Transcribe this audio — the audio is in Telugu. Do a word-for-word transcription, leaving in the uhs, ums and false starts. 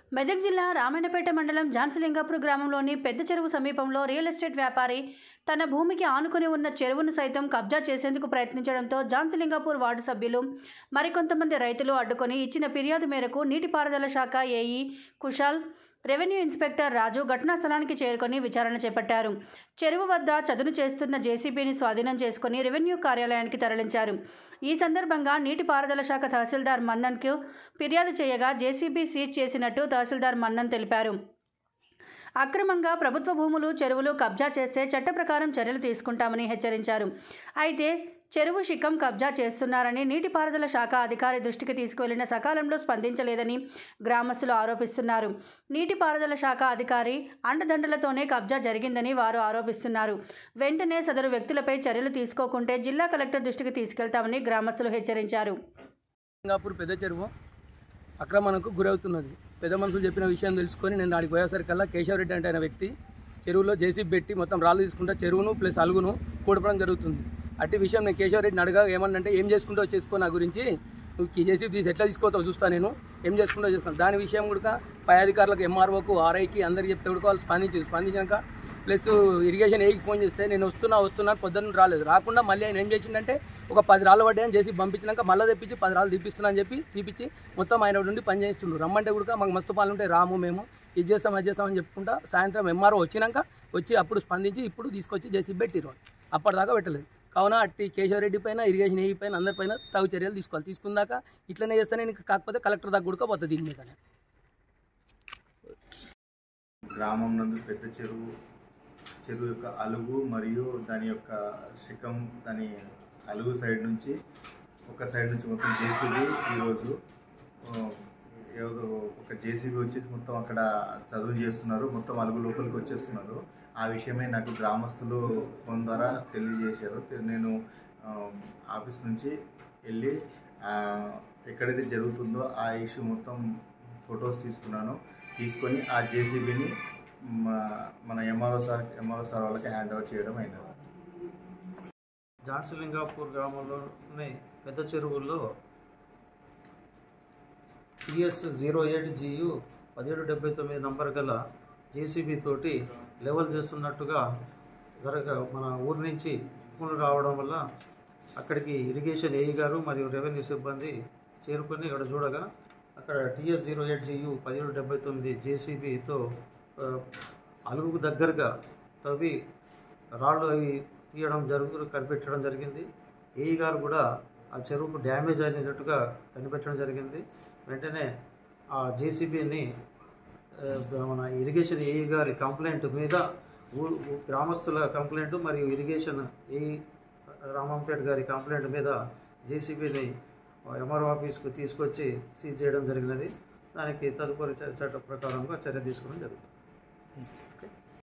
మెదక్ జిల్లా రామాయణపేట మండలం జాన్సలింగాపూర్ గ్రామంలోని పెద్ద చెరువు సమీపంలో రియల్ ఎస్టేట్ వ్యాపారి తన భూమికి ఆనుకుని ఉన్న చెరువును సైతం కబ్జా చేసేందుకు ప్రయత్నించడంతో జాన్సలింగాపూర్ వార్డు సభ్యులు మరికొంతమంది రైతులు అడ్డుకొని ఇచ్చిన ఫిర్యాదు మేరకు నీటిపారుదల శాఖ AE Kushal, revenue inspector Raju ఘటనా స్థలానికి చేరుకొని విచారణ చేపట్టారు. చెరువు వద్ద చదును చేస్తున్న జేసీబీని స్వాధీనం చేసుకుని రెవెన్యూ కార్యాలయానికి తరలించారు. ఈ సందర్భంగా నీటిపారుదల శాఖ తహసీల్దార్ మన్నన్కు ఫిర్యాదు చేయగా జేసీబీ సీజ్ చేసినట్టు తహసీల్దార్ మన్నన్ తెలిపారు. అక్రమంగా ప్రభుత్వ భూములు, చెరువులు కబ్జా చేస్తే చట్ట ప్రకారం చర్యలు తీసుకుంటామని హెచ్చరించారు. అయితే చెరువు శిఖం కబ్జా చేస్తున్నారని నీటిపారుదల శాఖ అధికారి దృష్టికి తీసుకువెళ్లిన సకాలంలో స్పందించలేదని గ్రామస్తులు ఆరోపిస్తున్నారు. నీటిపారుదల శాఖ అధికారి అండదండలతోనే కబ్జా జరిగిందని వారు ఆరోపిస్తున్నారు. వెంటనే సదరు వ్యక్తులపై చర్యలు తీసుకోకుంటే జిల్లా కలెక్టర్ దృష్టికి తీసుకెళ్తామని గ్రామస్తులు హెచ్చరించారు. పెద్ద చెరువు అక్రమణకు గురవుతున్నది. పెద్ద మనుషులు చెప్పిన విషయం తెలుసుకొని నేను ఆడికి పోయేసరికల్లా కేశవరెడ్డి అంటే ఆయన వ్యక్తి చెరువులో జేసీబీ పెట్టి మొత్తం రాళ్ళు తీసుకుంటా చెరువును ప్లస్ అలుగును కూడపడం జరుగుతుంది. అట్టి విషయం నేను కేశవరెడ్డిని అడగా ఏమన్నంటే ఏం చేసుకుంటూ చేసుకో, నా గురించి నువ్వు జేసీబీ తీసి ఎట్లా తీసుకోతావు చూస్తా, నేను ఏం చేసుకుంటూ చేస్తాను. దాని విషయం కూడా పై అధికారులకు ఎంఆర్ఓకు ఆర్ఐకి అందరికి చెప్తే కూడా వాళ్ళు స్పందించారు. స్పందించాక ప్లస్ ఇరిగేషన్ ఏకి ఫోన్ చేస్తే నేను వస్తున్నా వస్తున్నా పొద్దున్న రాలేదు. రాకుండా మళ్ళీ ఆయన ఏం చేసిందంటే ఒక పది రాళ్ళు పడ్డాయని చేసి పంపించినాక మళ్ళీ తెప్పించి పది రాళ్ళు తీపిస్తున్నా అని చెప్పి తీపిచ్చి మొత్తం ఆయన నుండి పని చేస్తుండ్రు. రమ్మంటే కూడా మాకు మస్తు పనులు ఉంటాయి, రాము మేము ఇది చేస్తాం అది చేస్తామని చెప్పుకుంటా సాయంత్రం ఎంఆర్ఓ వచ్చినాక వచ్చి అప్పుడు స్పందించి ఇప్పుడు తీసుకొచ్చి జేసీ పెట్టిరు. అప్పటిదాకా పెట్టలేదు. కావున అట్టి కేశవరెడ్డి పైన ఇరిగేషన్ ఏ పైన అందరిపైన తగు చర్యలు తీసుకోవాలి. తీసుకున్నాక ఇట్లనే చేస్తే నేను కాకపోతే కలెక్టర్ దాకా కూడా పోతుంది దీని మీద. గ్రామం నందు పెద్ద చెరువు చెరువు యొక్క అలుగు మరియు దాని యొక్క శిఖం, దాని అలుగు సైడ్ నుంచి ఒక సైడ్ నుంచి మొత్తం జేసీబీ ఈరోజు ఏదో ఒక జేసీబీ వచ్చి మొత్తం అక్కడ చదువు చేస్తున్నారు, మొత్తం అలుగు లోపలికి వచ్చేస్తున్నారు. ఆ విషయమే నాకు గ్రామస్తులు ఫోన్ ద్వారా తెలియజేశారు. నేను ఆఫీస్ నుంచి వెళ్ళి ఎక్కడైతే జరుగుతుందో ఆ ఇష్యూ మొత్తం ఫొటోస్ తీసుకున్నాను. తీసుకొని ఆ జేసీబీని మన ఎంఆర్ఓ సార్ ఎంఆర్ఓ సార్ వాళ్ళకి హ్యాండ్ ఓవర్ చేయడం అయినది. జాన్సలింగాపూర్ గ్రామంలోని పెద్ద చెరువుల్లో టీఎస్ జీరో ఎయిట్ జియు పదిహేడు డెబ్బై తొమ్మిది నంబర్ గల జేసీబీ తోటి లెవెల్ చేస్తున్నట్టుగా జరగ మన ఊరి నుంచి ఫోన్లు రావడం వల్ల అక్కడికి ఇరిగేషన్ ఏఈ గారు మరియు రెవెన్యూ సిబ్బంది చేరుకొని ఇక్కడ చూడగా అక్కడ టీఎస్ జీరో ఎయిట్ జియు పదిహేడు డెబ్బై తొమ్మిది జేసీబీతో అలుగుకు దగ్గరగా తవ్వి రాళ్ళు అవి తీయడం జరుగు కనిపెట్టడం జరిగింది. ఏఈ గారు కూడా ఆ చెరువుకు డ్యామేజ్ అయినట్టుగా కనిపెట్టడం జరిగింది. వెంటనే ఆ జేసీబీని మన ఇరిగేషన్ ఏఈ గారి కంప్లైంట్ మీద గ్రామస్తుల కంప్లైంట్ మరియు ఇరిగేషన్ ఏఈ రామంపేట గారి కంప్లైంట్ మీద జేసీబీని ఎంఆర్ఓ ఆఫీస్కు తీసుకొచ్చి సీజ్ చేయడం జరిగినది. దానికి తదుపరి చట్ట ప్రకారంగా చర్య తీసుకోవడం జరుగుతుంది.